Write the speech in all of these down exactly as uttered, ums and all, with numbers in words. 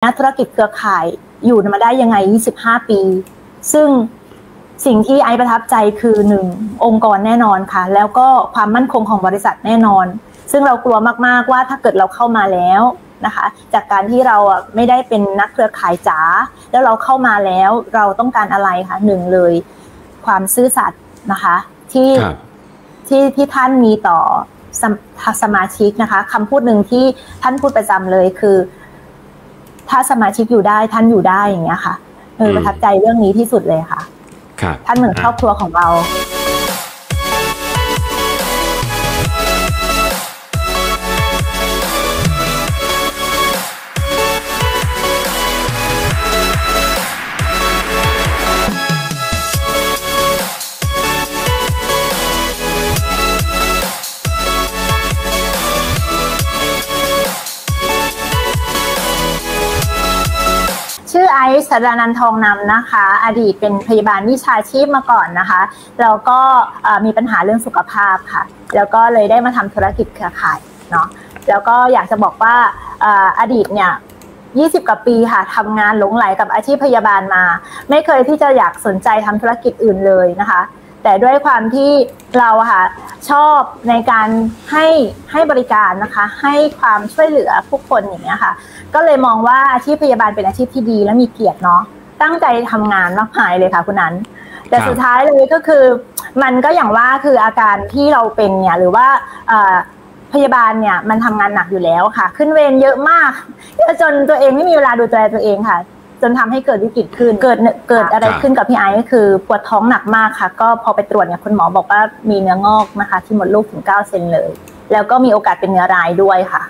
ธุรกิจเครือข่ายอยู่มาได้ยังไงยี่สิบห้าปีซึ่งสิ่งที่ไอประทับใจคือหนึ่งองค์กรแน่นอนค่ะแล้วก็ความมั่นคงของบริษัทแน่นอนซึ่งเรากลัวมากๆว่าถ้าเกิดเราเข้ามาแล้วนะคะจากการที่เราอ่ะไม่ได้เป็นนักเครือข่ายจ๋าแล้วเราเข้ามาแล้วเราต้องการอะไรคะหนึ่งเลยความซื่อสัตย์นะคะที่ที่ที่ท่านมีต่อส, สมาชิกนะคะคำพูดหนึ่งที่ท่านพูดประจำเลยคือถ้าสมาชิกอยู่ได้ท่านอยู่ได้อย่างเงี้ยค่ะเออประทับใจเรื่องนี้ที่สุดเลยค่ะท่านเหมือนครอบครัวของเราชื่อไอซ์ สรนันท์ ทองนำนะคะอดีตเป็นพยาบาลวิชาชีพมาก่อนนะคะแล้วก็มีปัญหาเรื่องสุขภาพค่ะแล้วก็เลยได้มาทำธุรกิจเครือข่ายเนาะแล้วก็อยากจะบอกว่าอดีตเนี่ยยี่สิบกว่าปีค่ะทำงานหลงไหลกับอาชีพพยาบาลมาไม่เคยที่จะอยากสนใจทำธุรกิจอื่นเลยนะคะแต่ด้วยความที่เราค่ะชอบในการให้ให้บริการนะคะให้ความช่วยเหลือผู้คนอย่างเงี้ยค่ะก็เลยมองว่าอาชีพพยาบาลเป็นอาชีพที่ดีและมีเกียรติเนาะตั้งใจทำงานมากมายเลยค่ะคุณนันแต่สุดท้ายเลยก็คือมันก็อย่างว่าคืออาการที่เราเป็นเนี่ยหรือว่าพยาบาลเนี่ยมันทำงานหนักอยู่แล้วค่ะขึ้นเวรเยอะมากจนตัวเองไม่มีเวลาดูแลตัวเองค่ะจนทำให้เกิดวิกฤตขึ้นเกิดเกิดอะไรขึ้นกับพี่ไอซ์ก็คือปวดท้องหนักมากค่ะก็พอไปตรวจเนี่ยคุณหมอบอกว่ามีเนื้องอกนะคะที่มดลูกถึงเก้าเซนเลยแล้วก็มีโอกาสเป็นเนื้อร้ายด้วยค่ะ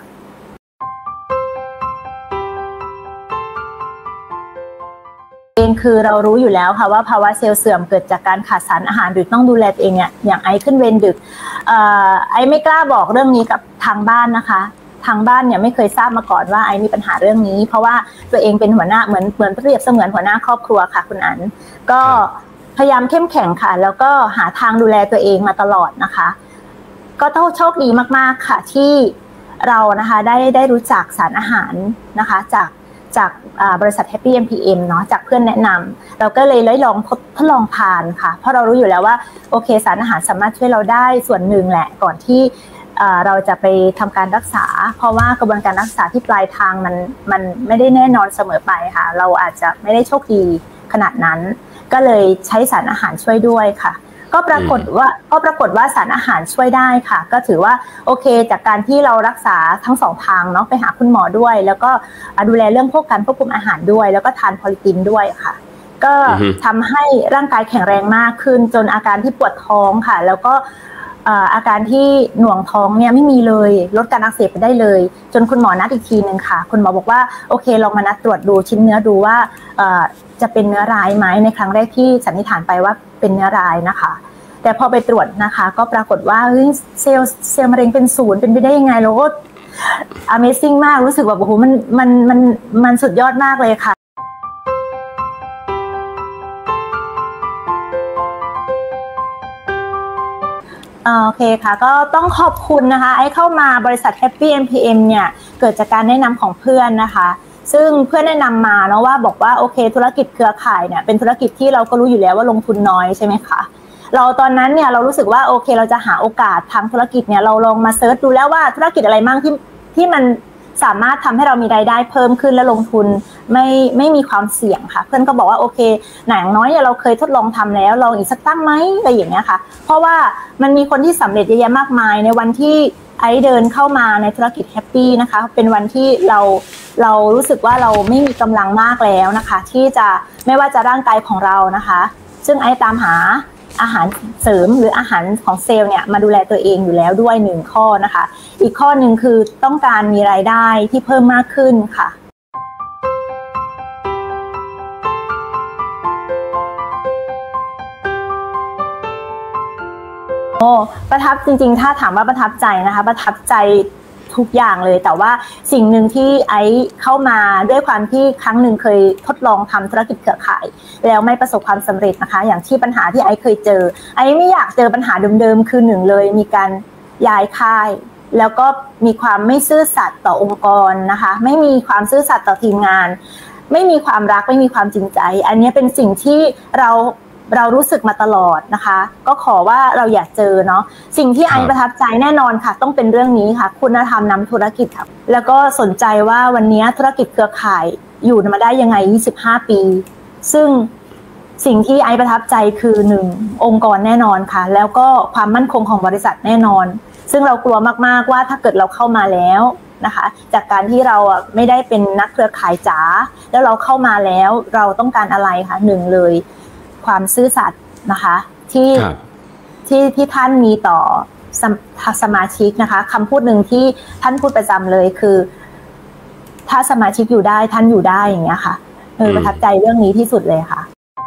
เองคือเรารู้อยู่แล้วค่ะว่าภาวะเซลล์เสื่อมเกิดจากการขาดสารอาหารหรือต้องดูแลตัวเองเนี่ยอย่างไอซ์ขึ้นเวรดึกไอซ์ไม่กล้าบอกเรื่องนี้กับทางบ้านนะคะทางบ้านเนี่ยไม่เคยทราบมาก่อนว่าไอซ์มีปัญหาเรื่องนี้เพราะว่าตัวเองเป็นหัวหน้าเหมือนเหมือนเปรียบเสมือนหัวหน้าครอบครัวค่ะคุณอั๋นก็พยายามเข้มแข็งค่ะแล้วก็หาทางดูแลตัวเองมาตลอดนะคะก็ต้องโชคดีมากๆค่ะที่เรานะคะได้ได้รู้จักสารอาหารนะคะจากจากบริษัท Happy เอ็ม พี เอ็ม เนาะจากเพื่อนแนะนำเราก็เลยได้ลองทดลองทานค่ะเพราะเรารู้อยู่แล้วว่าโอเคสารอาหารสามารถช่วยเราได้ส่วนหนึ่งแหละก่อนที่เราจะไปทำการรักษาเพราะว่ากระบวนการรักษาที่ปลายทางมันมันไม่ได้แน่นอนเสมอไปค่ะเราอาจจะไม่ได้โชคดีขนาดนั้นก็เลยใช้สารอาหารช่วยด้วยค่ะก็ปรากฏว่าก็ปรากฏว่าสารอาหารช่วยได้ค่ะก็ถือว่าโอเคจากการที่เรารักษาทั้งสองทางเนาะไปหาคุณหมอด้วยแล้วก็ดูแลเรื่องพวกการควบคุมอาหารด้วยแล้วก็ทานพอลิตินด้วยค่ะก็ทำให้ร่างกายแข็งแรงมากขึ้นจนอาการที่ปวดท้องค่ะแล้วก็อาการที่หน่วงท้องเนี่ยไม่มีเลยลดการอักเสบไปได้เลยจนคุณหมอนัดอีกทีนึงค่ะคุณหมอบอกว่าโอเคลองมานัดตรวจดูชิ้นเนื้อดูว่าจะเป็นเนื้อร้ายไหมในครั้งแรกที่สันนิษฐานไปว่าเป็นเนื้อร้ายนะคะแต่พอไปตรวจนะคะก็ปรากฏว่าเฮ้ยเซลล์เซลล์มะเร็งเป็นศูนย์เป็นไปได้ยังไงเราก็ Amazing มากรู้สึกว่าโอ้โหมันมันมันมันสุดยอดมากเลยค่ะโอเคค่ะก็ต้องขอบคุณนะคะไอ้เข้ามาบริษัท Happy เอ็ม พี เอ็ม เนี่ยเกิดจากการแนะนำของเพื่อนนะคะซึ่งเพื่อนแนะนำมาเนาะว่าบอกว่าโอเคธุรกิจเครือข่ายเนี่ยเป็นธุรกิจที่เราก็รู้อยู่แล้วว่าลงทุนน้อยใช่ไหมคะเราตอนนั้นเนี่ยเรารู้สึกว่าโอเคเราจะหาโอกาสทางธุรกิจเนี่ยเราลองมาเซิร์ชดูแล้วว่าธุรกิจอะไรบ้างที่ที่มันสามารถทำให้เรามีรายได้เพิ่มขึ้นและลงทุนไม่ไม่มีความเสี่ยงค่ะเพื่อนก็บอกว่าโอเคอย่างน้อยเนี่ยเราเคยทดลองทำแล้วลองอีกสักตั้งไหมอะไรอย่างเงี้ยค่ะเพราะว่ามันมีคนที่สำเร็จเยอะแยะมากมายในวันที่ไอเดินเข้ามาในธุรกิจแฮปปี้นะคะเป็นวันที่เราเรารู้สึกว่าเราไม่มีกำลังมากแล้วนะคะที่จะไม่ว่าจะร่างกายของเรานะคะซึ่งไอตามหาอาหารเสริมหรืออาหารของเซลล์เนี่ยมาดูแลตัวเองอยู่แล้วด้วยหนึ่งข้อนะคะอีกข้อหนึ่งคือต้องการมีรายได้ที่เพิ่มมากขึ้นค่ะโอ้ประทับจริงๆถ้าถามว่าประทับใจนะคะประทับใจทุกอย่างเลยแต่ว่าสิ่งหนึ่งที่ไอซ์เข้ามาด้วยความที่ครั้งหนึ่งเคยทดลองทำธุรกิจเครือข่ายแล้วไม่ประสบความสำเร็จนะคะอย่างที่ปัญหาที่ไอซ์เคยเจอไอซ์ไม่อยากเจอปัญหาเดิมๆคือหนึ่งเลยมีการย้ายค่ายแล้วก็มีความไม่ซื่อสัตย์ต่อองค์กรนะคะไม่มีความซื่อสัตย์ต่อทีมงานไม่มีความรักไม่มีความจริงใจอันนี้เป็นสิ่งที่เราเรารู้สึกมาตลอดนะคะก็ขอว่าเราอยากเจอเนาะสิ่งที่ไอประทับใจแน่นอนค่ะต้องเป็นเรื่องนี้ค่ะคุณธรรมนำธุรกิจค่ะแล้วก็สนใจว่าวันนี้ธุรกิจเครือข่ายอยู่มาได้ยังไงยี่สิบห้าปีซึ่งสิ่งที่ไอประทับใจคือหนึ่งองค์กรแน่นอนค่ะแล้วก็ความมั่นคงของบริษัทแน่นอนซึ่งเรากลัวมากๆว่าถ้าเกิดเราเข้ามาแล้วนะคะจากการที่เราอ่ะไม่ได้เป็นนักเครือข่ายจ๋าแล้วเราเข้ามาแล้วเราต้องการอะไรคะหนึ่งเลยความซื่อสัตย์นะคะที่ที่ที่ท่านมีต่อส, สมาชิกนะคะคำพูดหนึ่งที่ท่านพูดประจำเลยคือถ้าสมาชิกอยู่ได้ท่านอยู่ได้อย่างเงี้ยค่ะเออประทับใจเรื่องนี้ที่สุดเลยค่ะ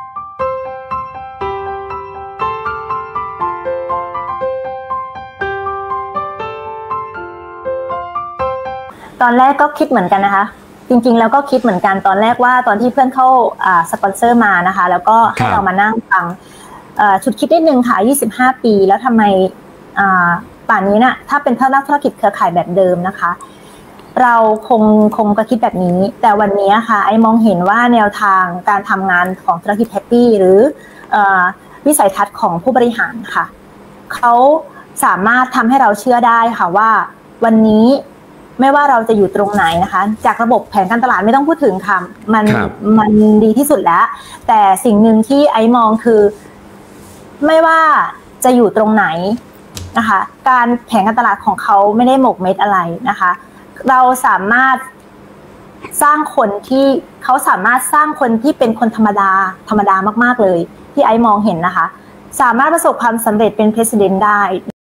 ตอนแรกก็คิดเหมือนกันนะคะจริงๆแล้วก็คิดเหมือนกันตอนแรกว่าตอนที่เพื่อนเข้าอ่าสปอนเซอร์มานะคะแล้วก็ให้เรามานั่งฟังชุดคิดนิดนึงค่ะยี่สิบห้าปีแล้วทำไมอ่าป่านนี้น่ะถ้าเป็นนักธุรกิจเครือข่ายแบบเดิมนะคะเราคงคงก็คิดแบบนี้แต่วันนี้ค่ะไอ้มองเห็นว่าแนวทางการทำงานของธุรกิจแฮปปี้หรือวิสัยทัศน์ของผู้บริหารค่ะเขาสามารถทำให้เราเชื่อได้ค่ะว่าวันนี้ไม่ว่าเราจะอยู่ตรงไหนนะคะจากระบบแผนการตลาดไม่ต้องพูดถึงค่ะมันมันดีที่สุดแล้วแต่สิ่งหนึ่งที่ไอ้มองคือไม่ว่าจะอยู่ตรงไหนนะคะการแผนการตลาดของเขาไม่ได้หมกเม็ดอะไรนะคะเราสามารถสร้างคนที่เขาสามารถสร้างคนที่เป็นคนธรรมดาธรรมดามากๆเลยที่ไอ้มองเห็นนะคะสามารถประสบความสำเร็จเป็น President ได้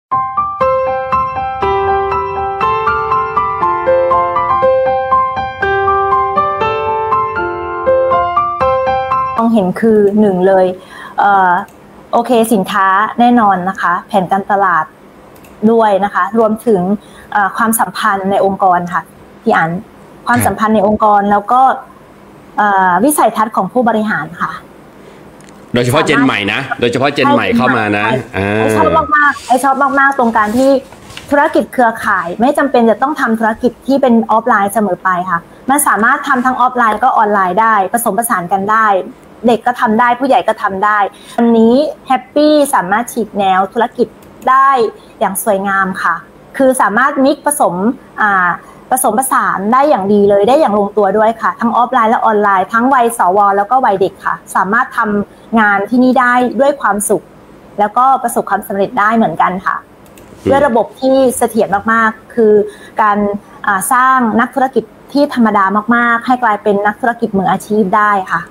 มองเห็นคือหนึ่งเลยเอ่อโอเคสินค้าแน่นอนนะคะแผนการตลาดด้วยนะคะรวมถึงความสัมพันธ์ในองค์กรค่ะพี่อันความสัมพันธ์ในองค์กรแล้วก็วิสัยทัศน์ของผู้บริหารค่ะโดยเฉพาะเจนใหม่นะโดยเฉพาะเจนใหม่เข้ามานะไอชอบมากๆไอชอบมากๆตรงการที่ธุรกิจเครือข่ายไม่จำเป็นจะต้องทำธุรกิจที่เป็นออฟไลน์เสมอไปค่ะมันสามารถทำทั้งออฟไลน์ก็ออนไลน์ได้ผสมผสานกันได้เด็กก็ทำได้ผู้ใหญ่ก็ทำได้วันนี้แฮปปี้สามารถฉีกแนวธุรกิจได้อย่างสวยงามค่ะคือสามารถมิกผสมอ่าผสมผสานได้อย่างดีเลยได้อย่างลงตัวด้วยค่ะทั้งออฟไลน์และออนไลน์ทั้งวัยสวแล้วก็วัยเด็กค่ะสามารถทำงานที่นี่ได้ด้วยความสุขแล้วก็ประสบความสำเร็จได้เหมือนกันค่ะด้วยระบบที่เสถียรมากๆคือการสร้างนักธุรกิจที่ธรรมดามากๆให้กลายเป็นนักธุรกิจมืออาชีพได้ค่ะ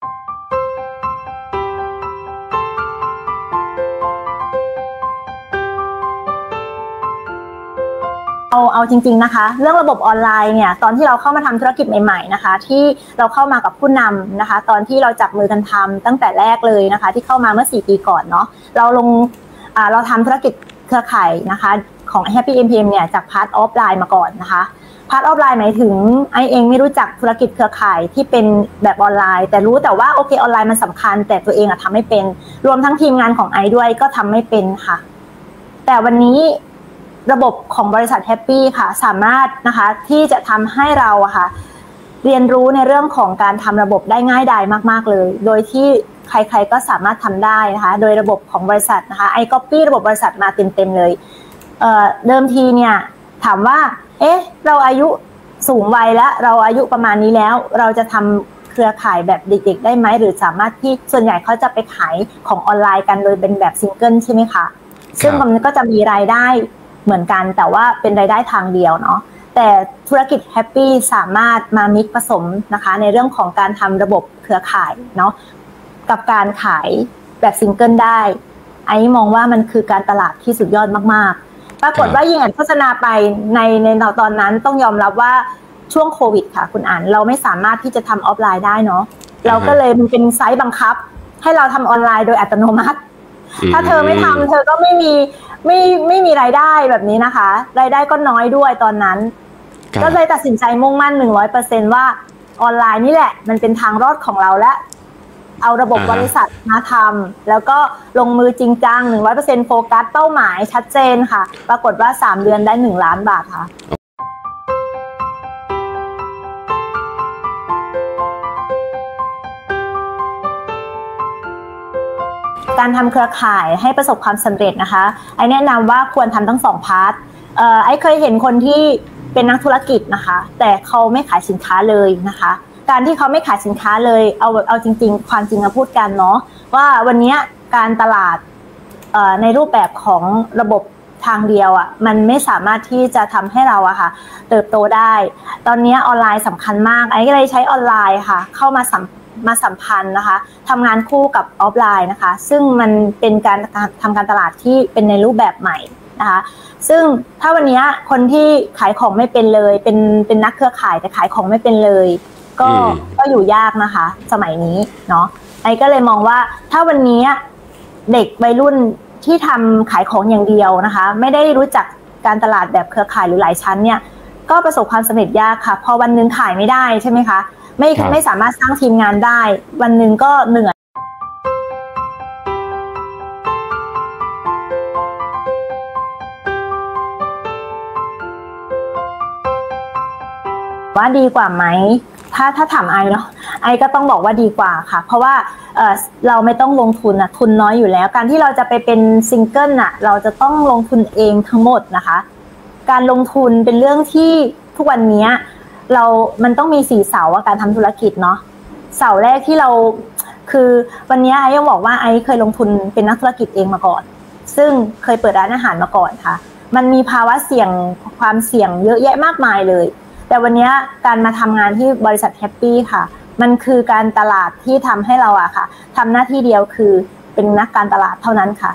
เอาเอาจริงๆนะคะเรื่องระบบออนไลน์เนี่ยตอนที่เราเข้ามาทำธุรกิจใหม่ๆนะคะที่เราเข้ามากับผู้นำนะคะตอนที่เราจับมือกันทำตั้งแต่แรกเลยนะคะที่เข้ามาเมื่อสี่ปีก่อนเนาะเราลงอ่าเราทำธุรกิจเครือข่ายนะคะของ Happy เอ็ม พี เอ็ม เนี่ยจากพาร์ทออฟไลน์มาก่อนนะคะพาร์ทออฟไลน์หมายถึงไอเองไม่รู้จักธุรกิจเครือข่ายที่เป็นแบบออนไลน์แต่รู้แต่ว่าโอเคออนไลน์มันสำคัญแต่ตัวเองอะทำไม่เป็นรวมทั้งทีมงานของไอด้วยก็ทำไม่เป็นค่ะแต่วันนี้ระบบของบริษัทแฮปปี้ค่ะสามารถนะคะที่จะทำให้เราอะค่ะเรียนรู้ในเรื่องของการทำระบบได้ง่ายดายมากๆเลยโดยที่ใครๆก็สามารถทำได้นะคะโดยระบบของบริษัทนะคะไอก๊อปปี้ระบบบริษัทมาเต็มๆเลยเอ่อเดิมทีเนี่ยถามว่าเอ๊ะเราอายุสูงวัยแล้วเราอายุประมาณนี้แล้วเราจะทำเครือข่ายแบบเด็กๆได้ไหมหรือสามารถที่ส่วนใหญ่เขาจะไปขายของออนไลน์กันโดยเป็นแบบซิงเกิลใช่ไหมคะซึ่งมันก็จะมีรายได้เหมือนกันแต่ว่าเป็นรายได้ทางเดียวเนาะแต่ธุรกิจแฮปปี้สามารถมามิกผสมนะคะในเรื่องของการทำระบบเครือข่ายเนาะกับการขายแบบซิงเกิลได้ไอ้มองว่ามันคือการตลาดที่สุดยอดมากๆปรากฏว่ายิ่งอ่านโฆษณาไปในในตอนนั้นต้องยอมรับว่าช่วงโควิดค่ะคุณอ่านเราไม่สามารถที่จะทำออฟไลน์ได้เนาะเราก็เลยมันเป็นไซต์บังคับให้เราทำออนไลน์โดยอัตโนมัติถ้าเธอไม่ทำเธอก็ไม่มีไม่ไม่มีรายได้แบบนี้นะคะรายได้ก็น้อยด้วยตอนนั้นก็เลยตัดสินใจมุ่งมั่น หนึ่งร้อยเปอร์เซ็นต์ ว่าออนไลน์นี่แหละมันเป็นทางรอดของเราและเอาระบบบริษัทมาทำแล้วก็ลงมือจริงจัง หนึ่งร้อยเปอร์เซ็นต์ โฟกัสเป้าหมายชัดเจนค่ะปรากฏว่าสามเดือนได้หนึ่งล้านบาทค่ะการทำเครือข่ายให้ประสบความสำเร็จนะคะไอ้แนะนำว่าควรทำทั้งสองพาร์ทเอ่อไอ้เคยเห็นคนที่เป็นนักธุรกิจนะคะแต่เขาไม่ขายสินค้าเลยนะคะการที่เขาไม่ขายสินค้าเลยเอาเอาจริงๆความจริงมาพูดกันเนาะว่าวันนี้การตลาดเอ่อในรูปแบบของระบบทางเดียวอ่ะมันไม่สามารถที่จะทำให้เราอะค่ะเติบโตได้ตอนนี้ออนไลน์สำคัญมากไอ้ก็เลยใช้ออนไลน์ค่ะเข้ามาสัมมาสัมพันธ์นะคะทำงานคู่กับออฟไลน์นะคะซึ่งมันเป็นการทำการตลาดที่เป็นในรูปแบบใหม่นะคะซึ่งถ้าวันนี้คนที่ขายของไม่เป็นเลยเป็นเป็นนักเครือข่ายแต่ขายของไม่เป็นเลยก็ก็อยู่ยากนะคะสมัยนี้เนาะไอ้ก็เลยมองว่าถ้าวันนี้เด็กวัยรุ่นที่ทำขายของอย่างเดียวนะคะไม่ได้รู้จักการตลาดแบบเครือข่ายหรือหลายชั้นเนี่ยก็ประสบความสำเร็จยากค่ะพอวันนึงขายไม่ได้ใช่ไหมคะไม่ไม่สามารถสร้างทีมงานได้วันหนึ่งก็เหนื่อยว่าดีกว่าไหมถ้าถ้าถามไอเนาะไอก็ต้องบอกว่าดีกว่าค่ะเพราะว่าเอ่อเราไม่ต้องลงทุนอะทุนน้อยอยู่แล้วการที่เราจะไปเป็นซิงเกิลอะเราจะต้องลงทุนเองทั้งหมดนะคะการลงทุนเป็นเรื่องที่ทุกวันนี้เรามันต้องมีสี่เสาอะการทำธุรกิจเนาะเสาแรกที่เราคือวันนี้ไอ้ยังบอกว่าไอ้เคยลงทุนเป็นนักธุรกิจเองมาก่อนซึ่งเคยเปิดร้านอาหารมาก่อนค่ะมันมีภาวะเสี่ยงความเสี่ยงเยอะแยะมากมายเลยแต่วันนี้การมาทำงานที่บริษัทแฮปปี้ค่ะมันคือการตลาดที่ทำให้เราอะค่ะทำหน้าที่เดียวคือเป็นนักการตลาดเท่านั้นค่ะ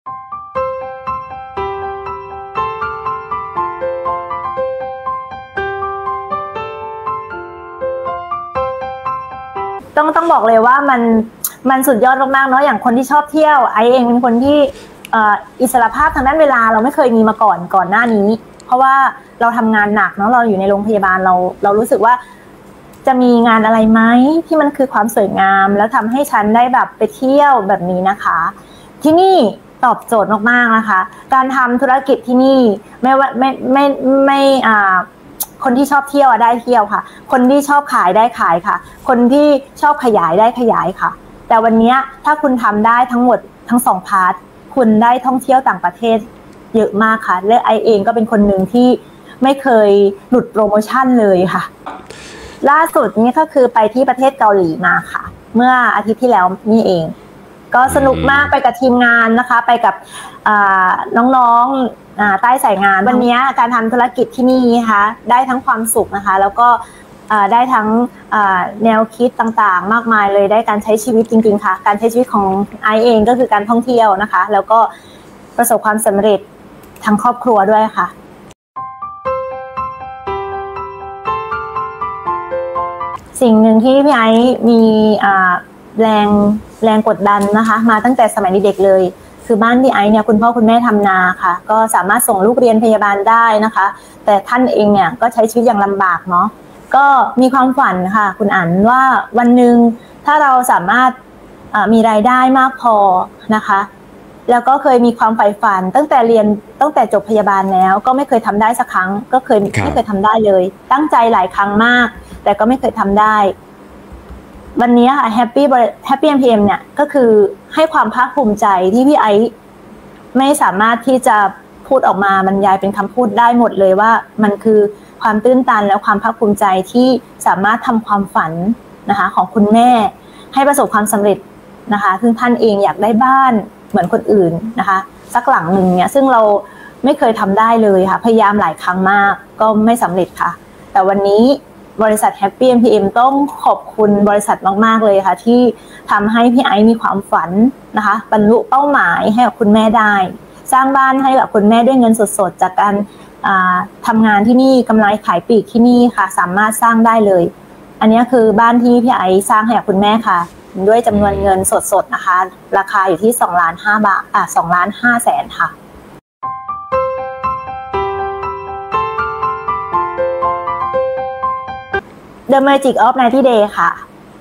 ต้องต้องบอกเลยว่ามันมันสุดยอดมากๆเนาะอย่างคนที่ชอบเที่ยวไอเองเป็นคนที่อิสรภาพทางด้านเวลาเราไม่เคยมีมาก่อนก่อนหน้านี้เพราะว่าเราทำงานหนักเนาะเราอยู่ในโรงพยาบาลเราเรารู้สึกว่าจะมีงานอะไรไหมที่มันคือความสวยงามแล้วทำให้ฉันได้แบบไปเที่ยวแบบนี้นะคะที่นี่ตอบโจทย์มากๆนะคะการทำธุรกิจที่นี่ไม่ว่าไม่ไม่ไม่อ่าคนที่ชอบเที่ยวได้เที่ยวค่ะคนที่ชอบขายได้ขายค่ะคนที่ชอบขยายได้ขยายค่ะแต่วันนี้ถ้าคุณทำได้ทั้งหมดทั้งสองพาร์ทคุณได้ท่องเที่ยวต่างประเทศเยอะมากค่ะและไอเองก็เป็นคนหนึ่งที่ไม่เคยหลุดโปรโมชั่นเลยค่ะล่าสุดนี้ก็คือไปที่ประเทศเกาหลีมาค่ะเมื่ออาทิตย์ที่แล้วนี่เองก็สนุกมากไปกับทีมงานนะคะไปกับน้องๆใต้สายงานวันนี้การทำธุรกิจที่นี่นะคะได้ทั้งความสุขนะคะแล้วก็ได้ทั้งแนวคิดต่างๆมากมายเลยได้การใช้ชีวิตจริงๆค่ะการใช้ชีวิตของไอเองก็คือการท่องเที่ยวนะคะแล้วก็ประสบความสำเร็จทั้งครอบครัวด้วยค่ะสิ่งหนึ่งที่พี่ไอซ์มีแรงแรงกดดันนะคะมาตั้งแต่สมัยเด็กๆเลยคือบ้านพี่ไอซ์เนี่ยคุณพ่อคุณแม่ทำนาค่ะก็สามารถส่งลูกเรียนพยาบาลได้นะคะแต่ท่านเองเนี่ยก็ใช้ชีวิตอย่างลำบากเนาะก็มีความฝันค่ะคุณอั๋นว่าวันหนึ่งถ้าเราสามารถมีรายได้มากพอนะคะแล้วก็เคยมีความใฝ่ฝันตั้งแต่เรียนตั้งแต่จบพยาบาลแล้วก็ไม่เคยทำได้สักครั้งก็เคยไม่เคยทำได้เลยตั้งใจหลายครั้งมากแต่ก็ไม่เคยทำได้วันนี้ค่ะ Happy Happy เอ็ม พี เอ็ม เนี่ยก็คือให้ความภาคภูมิใจที่พี่ไอซ์ไม่สามารถที่จะพูดออกมาบรรยายเป็นคำพูดได้หมดเลยว่ามันคือความตื้นตันและความภาคภูมิใจที่สามารถทำความฝันนะคะของคุณแม่ให้ประสบความสำเร็จนะคะซึ่งท่านเองอยากได้บ้านเหมือนคนอื่นนะคะสักหลังหนึ่งเนี่ยซึ่งเราไม่เคยทำได้เลยค่ะพยายามหลายครั้งมากก็ไม่สำเร็จค่ะแต่วันนี้บริษัท Happy เอ็ม พี เอ็ม ต้องขอบคุณบริษัทมากๆเลยค่ะที่ทำให้พี่ไอซ์มีความฝันนะคะบรรลุเป้าหมายให้กับคุณแม่ได้สร้างบ้านให้กับคุณแม่ด้วยเงินสดๆจากการทำงานที่นี่กำไรขายปลีกที่นี่ค่ะสามารถสร้างได้เลยอันนี้คือบ้านที่พี่ไอซ์สร้างให้กับคุณแม่ค่ะด้วยจำนวนเงินสดๆนะคะราคาอยู่ที่สองล้านห้าบาทอ่ะสองล้านห้าแสนค่ะ The Magic of ไนน์ตี้ Day ค่ะ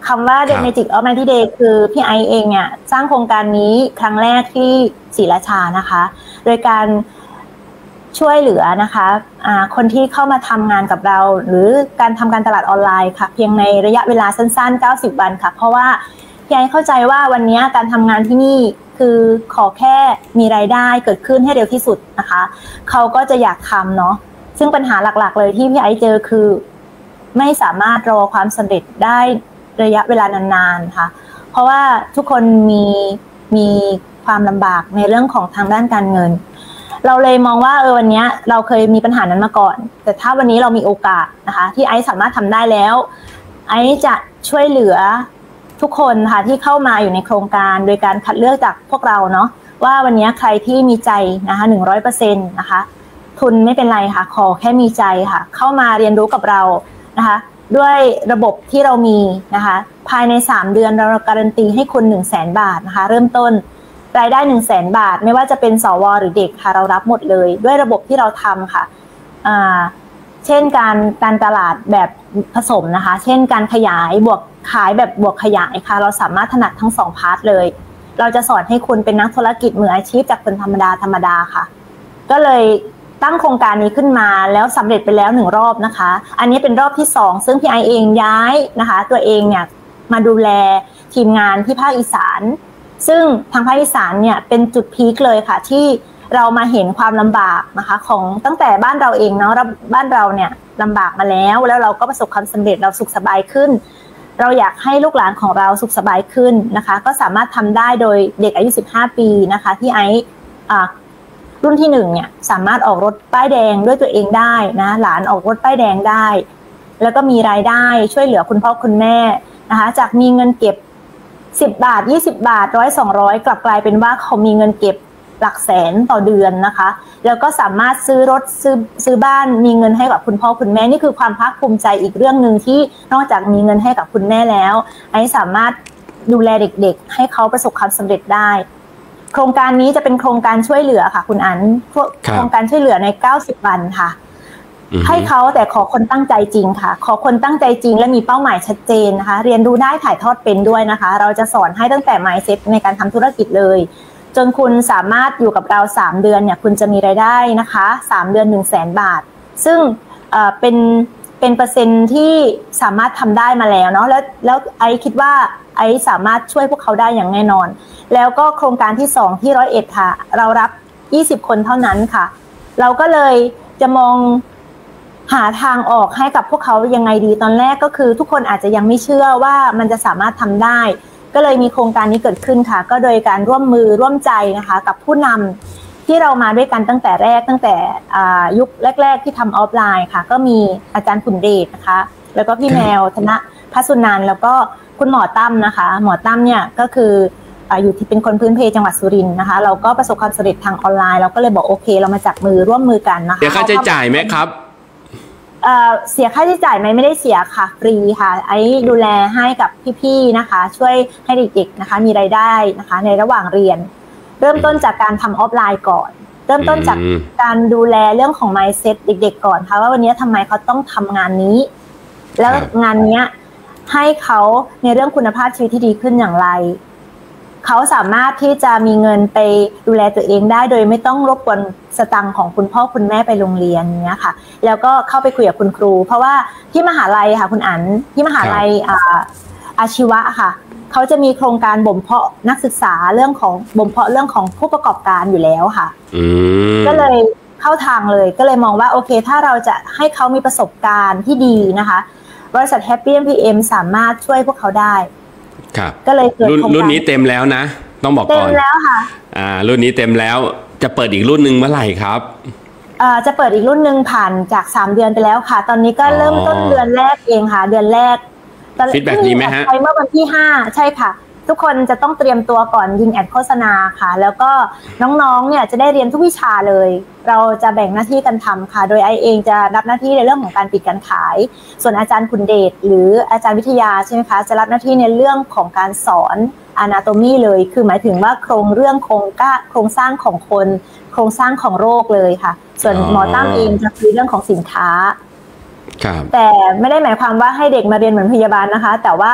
คำว่า The Magic of ไนน์ตี้ Days คือพี่ไอซ์เองเนี่ยสร้างโครงการนี้ครั้งแรกที่ศรีราชานะคะโดยการช่วยเหลือนะคะะคนที่เข้ามาทำงานกับเราหรือการทำการตลาดออนไลน์ค่ะเพียงในระยะเวลาสั้นๆเก้าสิบวันค่ะเพราะว่าพี่ไอซ์เข้าใจว่าวันนี้การทำงานที่นี่คือขอแค่มีรายได้เกิดขึ้นให้เร็วที่สุดนะคะเขาก็จะอยากทำเนาะซึ่งปัญหาหลักๆเลยที่พี่ไอซ์เจอคือไม่สามารถรอความสำเร็จได้ระยะเวลานานๆค่ะเพราะว่าทุกคนมีมีความลำบากในเรื่องของทางด้านการเงินเราเลยมองว่าเออวันนี้เราเคยมีปัญหานั้นมาก่อนแต่ถ้าวันนี้เรามีโอกาสนะคะที่ไอซ์สามารถทำได้แล้วไอซ์จะช่วยเหลือทุกคนค่ะที่เข้ามาอยู่ในโครงการโดยการคัดเลือกจากพวกเราเนาะว่าวันนี้ใครที่มีใจนะคะ หนึ่งร้อยเปอร์เซ็นต์ นะคะทุนไม่เป็นไรค่ะขอแค่มีใจค่ะเข้ามาเรียนรู้กับเรานะคะด้วยระบบที่เรามีนะคะภายในสามเดือนเราการันตีให้คุณ หนึ่งแสน บาทนะคะเริ่มต้นรายได้ หนึ่งแสน บาทไม่ว่าจะเป็นสวหรือเด็กค่ะเรารับหมดเลยด้วยระบบที่เราทำค่ะอ่าเช่นการการตลาดแบบผสมนะคะเช่นการขยายบวกขายแบบบวกขยายค่ะเราสามารถถนัดทั้งสองพาร์ทเลยเราจะสอนให้คุณเป็นนักธุรกิจมืออาชีพจากคนธรรมดาธรรมดาค่ะก็เลยตั้งโครงการนี้ขึ้นมาแล้วสำเร็จไปแล้วหนึ่งรอบนะคะอันนี้เป็นรอบที่สองซึ่งพี่ไอเองย้ายนะคะตัวเองเนี่ยมาดูแลทีมงานที่ภาคอีสานซึ่งทางภาคอีสานเนี่ยเป็นจุดพีคเลยค่ะที่เรามาเห็นความลำบากนะคะของตั้งแต่บ้านเราเองเนาะบ้านเราเนี่ยลำบากมาแล้วแล้วเราก็ประสบความสำเร็จเราสุขสบายขึ้นเราอยากให้ลูกหลานของเราสุขสบายขึ้นนะคะก็สามารถทำได้โดยเด็กอายุสิบห้าปีนะคะที่ไออ่ารุ่นที่หนึ่งเนี่ยสามารถออกรถป้ายแดงด้วยตัวเองได้นะหลานออกรถป้ายแดงได้แล้วก็มีรายได้ช่วยเหลือคุณพ่อคุณแม่นะคะจากมีเงินเก็บสิบบาทยี่สิบบาทหนึ่งร้อย สองร้อยกลับกลายเป็นว่าเขามีเงินเก็บหลักแสนต่อเดือนนะคะแล้วก็สามารถซื้อรถซื้อซื้อบ้านมีเงินให้กับคุณพ่อคุณแม่นี่คือความภาคภูมิใจอีกเรื่องนึงที่นอกจากมีเงินให้กับคุณแม่แล้วไอ้สามารถดูแลเด็กๆให้เขาประสบความสำเร็จได้โครงการนี้จะเป็นโครงการช่วยเหลือค่ะคุณอันโครงการช่วยเหลือในเก้าสิบวันค่ะให้เขาแต่ขอคนตั้งใจจริงค่ะขอคนตั้งใจจริงและมีเป้าหมายชัดเจนนะคะเรียนรู้ได้ถ่ายทอดเป็นด้วยนะคะเราจะสอนให้ตั้งแต่ mindset ในการทำธุรกิจเลยจนคุณสามารถอยู่กับเราสามเดือนเนี่ยคุณจะมีรายได้นะคะสามเดือน หนึ่งแสน บาทซึ่งเอ่อเป็นเป็นเปอร์เซ็นต์ที่สามารถทำได้มาแล้วเนาะแล้วแล้วไอคิดว่าไอสามารถช่วยพวกเขาได้อย่างแน่นอนแล้วก็โครงการที่สองที่ร้อยเอ็ดค่ะเรารับยี่สิบคนเท่านั้นค่ะเราก็เลยจะมองหาทางออกให้กับพวกเขายังไงดีตอนแรกก็คือทุกคนอาจจะยังไม่เชื่อว่ามันจะสามารถทำได้ก็เลยมีโครงการนี้เกิดขึ้นค่ะก็โดยการร่วมมือร่วมใจนะคะกับผู้นำที่เรามาด้วยกันตั้งแต่แรกตั้งแต่ยุคแรกๆที่ทำออฟไลน์ค่ะก็มีอาจารย์ขุนเดชนะคะแล้วก็พี่แมวธนพัสุนันท์แล้วก็คุณหมอตั้มนะคะหมอตั้มเนี่ยก็คืออยู่ที่เป็นคนพื้นเพจังหวัดสุรินทร์นะคะเราก็ประสบความสำเร็จทางออนไลน์เราก็เลยบอกโอเคเรามาจับมือร่วมมือกันนะคะเสียค่าใช้จ่ายไหมครับเอ่อเสียค่าใช้จ่ายไหมไม่ได้เสียค่ะฟรีค่ะไอ้ดูแลให้กับพี่ๆนะคะช่วยให้เด็กๆนะคะมีรายได้นะคะในระหว่างเรียนเริ่มต้นจากการทำออฟไลน์ก่อนเริ่มต้นจากการดูแลเรื่องของ mindset เด็กๆก่อนค่ะว่าวันนี้ทำไมเขาต้องทำงานนี้แล้วงานนี้ให้เขาในเรื่องคุณภาพชีวิตที่ดีขึ้นอย่างไรเขาสามารถที่จะมีเงินไปดูแลตัวเองได้โดยไม่ต้องรบกวนสตังค์ของคุณพ่อคุณแม่ไปโรงเรียนเนี้ยค่ะแล้วก็เข้าไปคุยกับคุณครูเพราะว่าที่มหาลัยค่ะคุณอั๋นที่มหาลัยอ่าอาชีวะค่ะเขาจะมีโครงการบ่มเพาะนักศึกษาเรื่องของบ่มเพาะเรื่องของผู้ประกอบการอยู่แล้วค่ะก็เลยเข้าทางเลยก็เลยมองว่าโอเคถ้าเราจะให้เขามีประสบการณ์ที่ดีนะคะบริษัท Happy เอ็ม พี เอ็ม สามารถช่วยพวกเขาได้ครับก็เลยเกิดรุ่นรุ่นนี้เต็มแล้วนะต้องบอกก่อนเต็มแล้วค่ะอ่ารุ่นนี้เต็มแล้วจะเปิดอีกรุ่นนึงเมื่อไหร่ครับอ่าจะเปิดอีกรุ่นนึงผ่านจากสามเดือนไปแล้วค่ะตอนนี้ก็เริ่มต้นเดือนแรกเองค่ะเดือนแรกฟีดแบ็กดีไหมฮะไปเมื่อวันที่ห้าใช่ค่ะทุกคนจะต้องเตรียมตัวก่อนยิงแอดโฆษณาค่ะแล้วก็น้องๆเนี่ยจะได้เรียนทุกวิชาเลยเราจะแบ่งหน้าที่กันทำค่ะโดยไอเองจะรับหน้าที่ในเรื่องของการปิดการขายส่วนอาจารย์คุณเดชหรืออาจารย์วิทยาใช่ไหมคะจะรับหน้าที่ในเรื่องของการสอน anatomy เลยคือหมายถึงว่าโครงเรื่องโครงก้าโครงสร้างของคนโครงสร้างของโรคเลยค่ะส่วนหมอตั้มเองจะคุยเรื่องของสินค้าแต่ไม่ได้หมายความว่าให้เด็กมาเรียนเหมือนพยาบาลนะคะแต่ว่า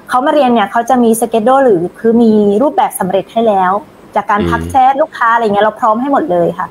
เขามาเรียนเนี่ยเขาจะมีสเกจดูลหรือคือมีรูปแบบสำเร็จให้แล้วจากการทักแชทลูกค้าอะไรเงี้ยเราพร้อมให้หมดเลยค่ะ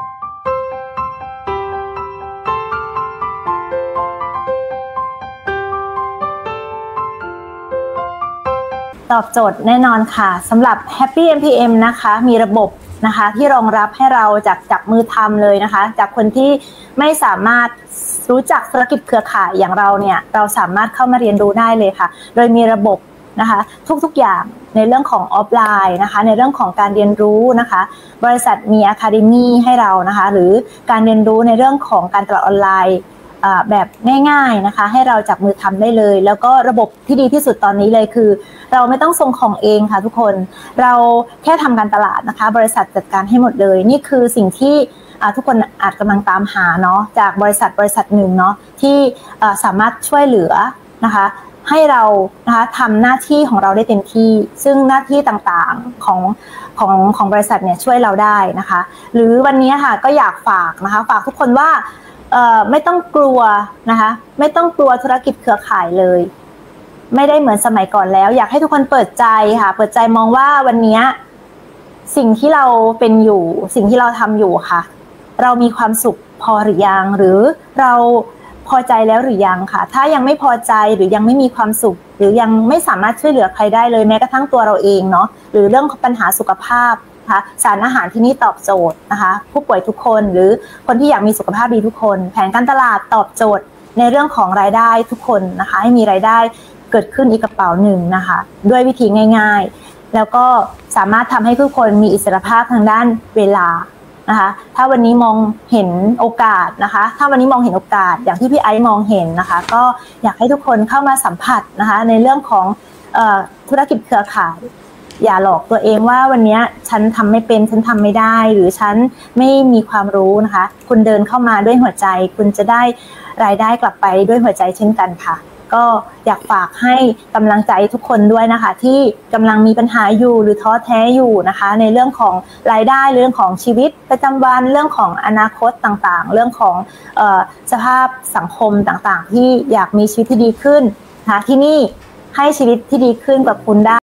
ตอบโจทย์แน่นอนค่ะสำหรับ Happy เอ็ม พี เอ็ม นะคะมีระบบนะคะที่รองรับให้เราจากจับมือทำเลยนะคะจากคนที่ไม่สามารถรู้จักธุรกิจเครือข่ายอย่างเราเนี่ยเราสามารถเข้ามาเรียนรู้ได้เลยค่ะโดยมีระบบนะคะทุกๆอย่างในเรื่องของออฟไลน์นะคะในเรื่องของการเรียนรู้นะคะบริษัทมี Academy ให้เรานะคะหรือการเรียนรู้ในเรื่องของการตลาดออนไลน์แบบง่ายๆนะคะให้เราจับมือทำได้เลยแล้วก็ระบบที่ดีที่สุดตอนนี้เลยคือเราไม่ต้องส่งของเองค่ะทุกคนเราแค่ทำการตลาดนะคะบริษัทจัดการให้หมดเลยนี่คือสิ่งที่ทุกคนอาจกำลังตามหาเนาะจากบริษัทบริษัทหนึ่งเนาะที่สามารถช่วยเหลือนะคะให้เรานะคะทำหน้าที่ของเราได้เต็มที่ซึ่งหน้าที่ต่างๆของของของบริษัทเนี่ยช่วยเราได้นะคะหรือวันนี้ค่ะก็อยากฝากนะคะฝากทุกคนว่าเอ่อไม่ต้องกลัวนะคะไม่ต้องกลัวธุรกิจเครือข่ายเลยไม่ได้เหมือนสมัยก่อนแล้วอยากให้ทุกคนเปิดใจค่ะเปิดใจมองว่าวันนี้สิ่งที่เราเป็นอยู่สิ่งที่เราทำอยู่ค่ะเรามีความสุขพอหรือยังหรือเราพอใจแล้วหรือยังค่ะถ้ายังไม่พอใจหรือยังไม่มีความสุขหรือยังไม่สามารถช่วยเหลือใครได้เลยแม้กระทั่งตัวเราเองเนาะหรือเรื่องปัญหาสุขภาพนะคะสารอาหารที่นี่ตอบโจทย์นะคะผู้ป่วยทุกคนหรือคนที่อยากมีสุขภาพดีทุกคนแผนการตลาดตอบโจทย์ในเรื่องของรายได้ทุกคนนะคะให้มีรายได้เกิดขึ้นอีกกระเป๋าหนึ่งนะคะด้วยวิธีง่ายๆแล้วก็สามารถทำให้ทุกคนมีอิสรภาพทางด้านเวลานะคะถ้าวันนี้มองเห็นโอกาสนะคะถ้าวันนี้มองเห็นโอกาสอย่างที่พี่ไอซ์มองเห็นนะคะก็อยากให้ทุกคนเข้ามาสัมผัสนะคะในเรื่องของเอ่อธุรกิจเครือข่ายอย่าหลอกตัวเองว่าวันนี้ฉันทำไม่เป็นฉันทำไม่ได้หรือฉันไม่มีความรู้นะคะคุณเดินเข้ามาด้วยหัวใจคุณจะได้รายได้กลับไปด้วยหัวใจเช่นกันค่ะก็อยากฝากให้กำลังใจทุกคนด้วยนะคะที่กำลังมีปัญหาอยู่หรือท้อแท้อยู่นะคะในเรื่องของรายได้เรื่องของชีวิตประจำวันเรื่องของอนาคตต่างๆเรื่องของเอ่อสภาพสังคมต่างๆที่อยากมีชีวิตที่ดีขึ้นนะคะที่นี่ให้ชีวิตที่ดีขึ้นกับคุณได้